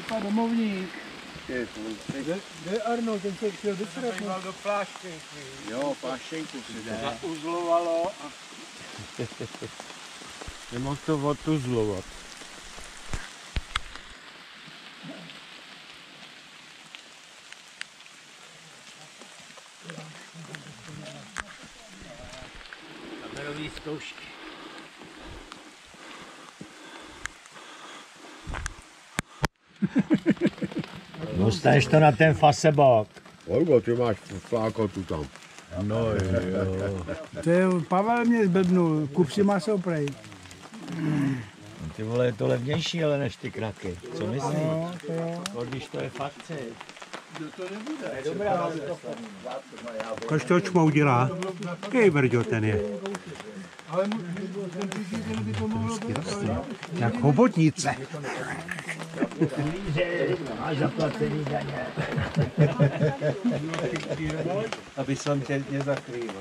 Vypadl domovník. Kde Arno, ten se chtěl vytrapnout? Do pláštěnky. Jo, pláštěnku si to zauzlovalo a... Nemohl to oduzlovat. Kamerový zkoušky. Dostaneš to na ten fasebok. Olgo, ty máš flákotu tam. No jo. To je, Pavel mě zblbnul, kup si maso prej. Ty vole, je to levnější, ale než ty kraky. Co myslíš? No, to jo. Když to je fakt To nebude. je dobrá. Kož to čmou dělá? Kej brďo ten je. Ale ten příští by to mohlo být. Jak hobotnice. Máš zaplacený daně. Aby jsem tě nezakrýval.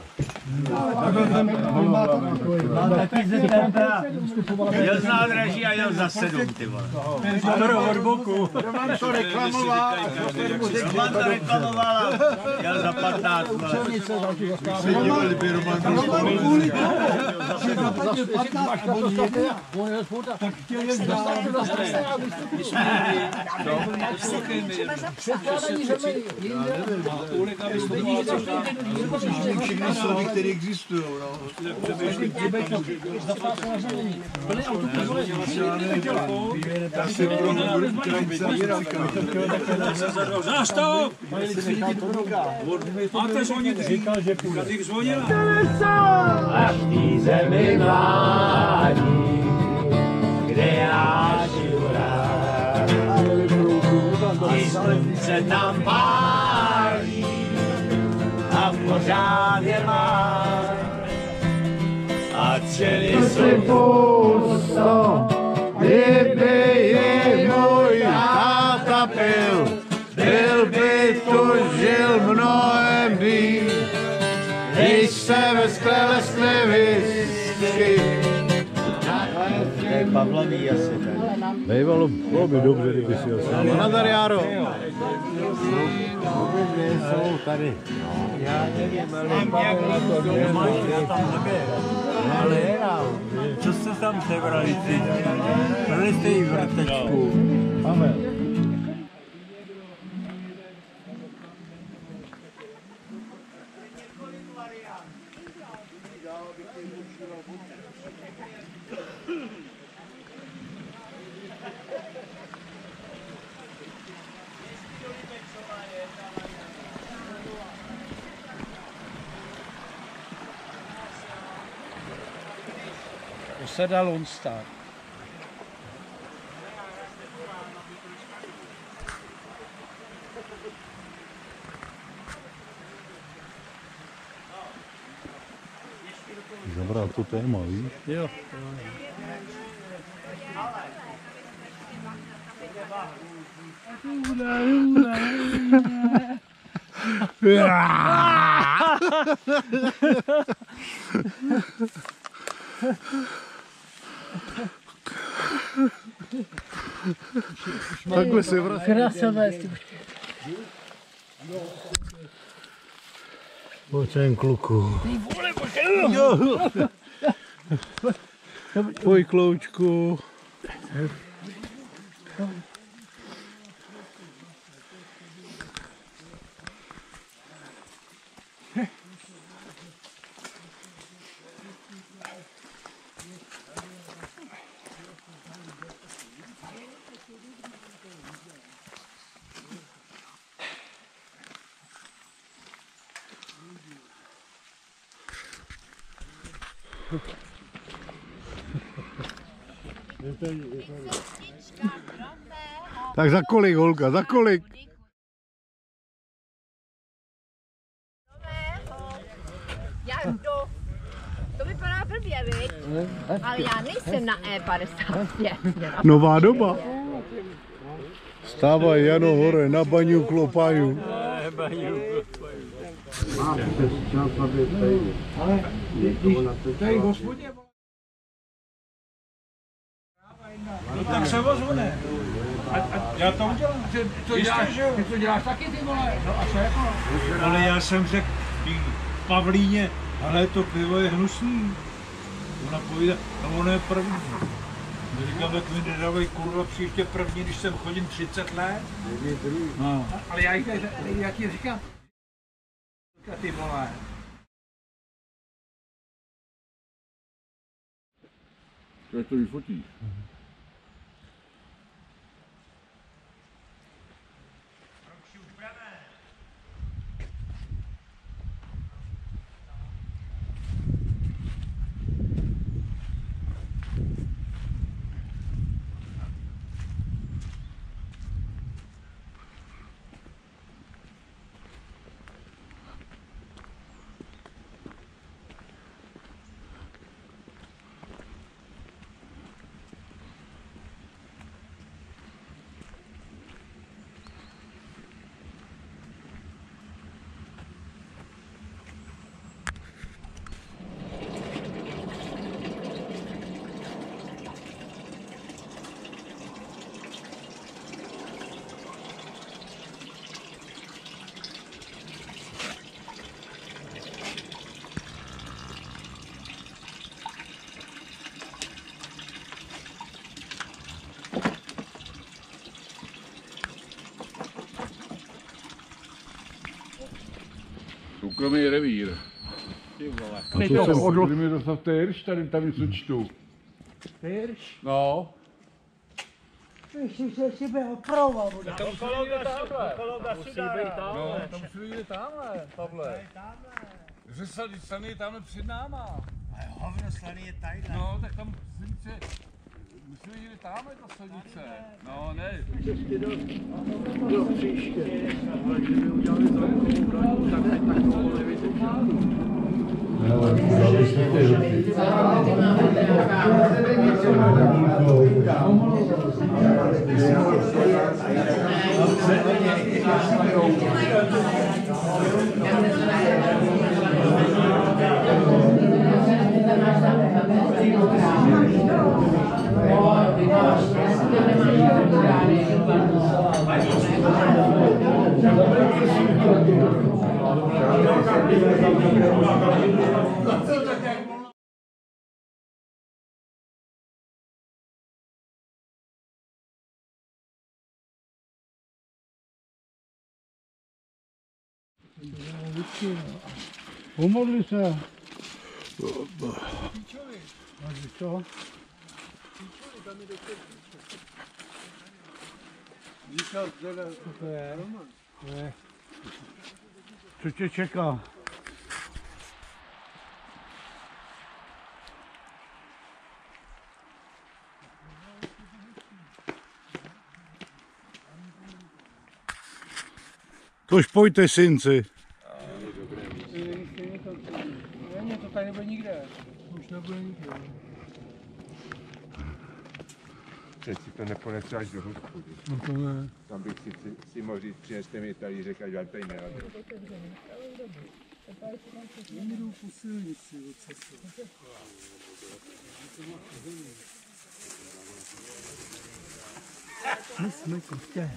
Mám taky ze tempera. Jel z nádraží a jel za 7, ty vole. Skoro od boku. Roman to reklamoval. Roman to reklamoval a jel za 15, vole. Dělali by Roman Tak chtěl jet dál. všechny slovy, které existují. Já si budu krajit zavírat. Zastav! Máte zvonit? Říkal, že půjde. Kadych zvonila. Až tý zemi mládí, kde já žiju rád. I slunce tam pálí a pořád je má. A celý jsou pusto, kdyby je můj táta byl by tu žil mnohem víc. Když se ve skle whisky. To je Pavlový asi tady. Bývalo, bylo by dobře, kdyby si ho sám. Nadar Járo. Jsou tady. Já nevím, ale ale Co jste tam sebrali ty? Brali jste jí vrtečku. Máme. Osada Lone Star. Zabral to téma, víš? Jo. Takhle se vrací. Krásové. Pojď sem, kluku. Pojď, kloučku. Tak za kolik, holka, za kolik? To vypadá blbě, viď? Ale já nejsem na E55. Nová doba. Stávaj, Jano, hore, na baňu klopaju. Tady hospodě. No tak se ozvone. Já to udělám. Ty to děláš taky, ty vole. No a co jako? Ale já jsem řekl Pavlíně, ale to pivo je hnusný. Ona povídá, no ono je první. Říkám, tak mi nedávej kurva příště první, když jsem chodím 30 let. No. Ale já ti říkám, ty vole. To vyfotíš. Soukromý revír. A to jsem odlo... Kdy mi dostal tyrš, tady něco čtu. Pyrš? No. Myslím, že si byl prova. To musí být tamhle. No, to musí být tamhle, Pavle. Řesadý Slaný je tamhle před náma. Ale hovno Slaný je tadyhle. No, tak tam musí být tamhle ta silnice. No, ne. Do příště. Ale kdyby udělali zelenou branu, tak to mohli vidět. Pomodli se. Co? To je Roman. Co tě čeká? Tož pojďte, synci. Ne, to tady nebude nikde. Už nebude nikde. Teď si to neponese až do hospody. No to ne. Tam bych si mohl říct, přineste mi tady, řekl, že vám tady nerad. Oni jdou po silnici od cesty. My jsme kostě.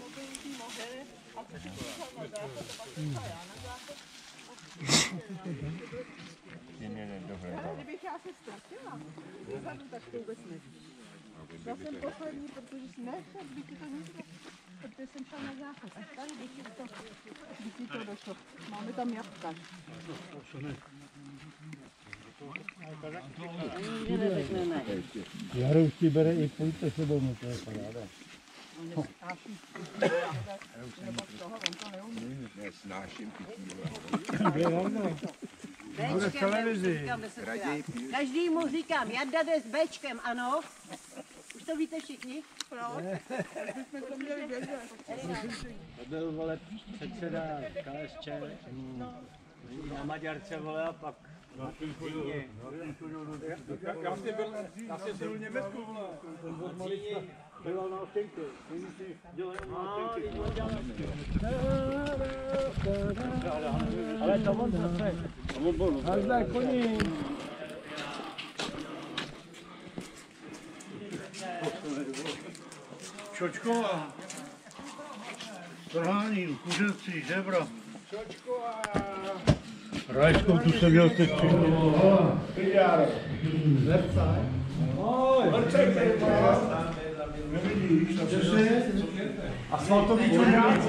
Kdybych já se ztratila, tak to vůbec nevím. Já jsem poslední, protože nechtěl by ti to nikdo, protože jsem šel na záchod. Až tady by ti to došlo. Máme tam jabka. Jarou si bere i pojďte se domů, to je paráda. Nesnáším pití. Každý mu říkám, Jarda jde s Bčkem, ano? Už to víte všichni? Proč? Byl, vole, předseda KSČ na Maďarce, vole, a pak Já jsem byl v Německu, vole. byl na Oštěnky. Ale to on zase. Hazda koní. Čočková. Trhání, kuřecí, žebra. Rajskou tu jsem měl teď všechno. Asfaltový čočák.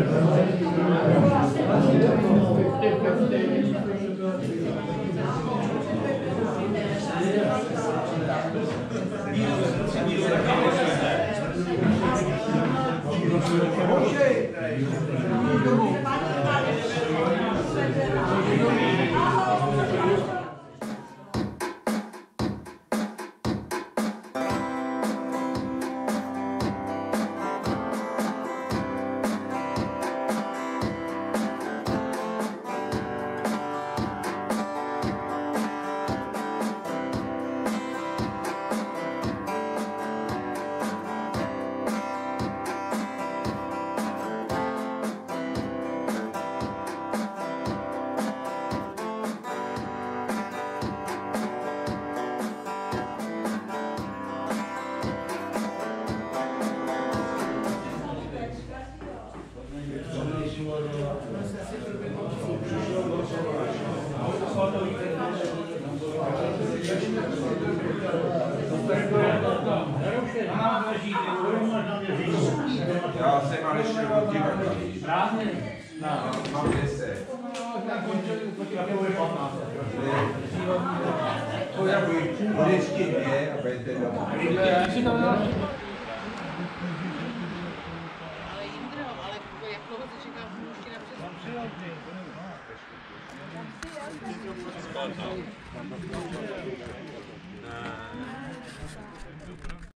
Já jsem ale ještě v divadle. Mám 10. To já budu vždycky mě a budete doma. Ale Jindro, jak dlouho se čeká mužky na přes?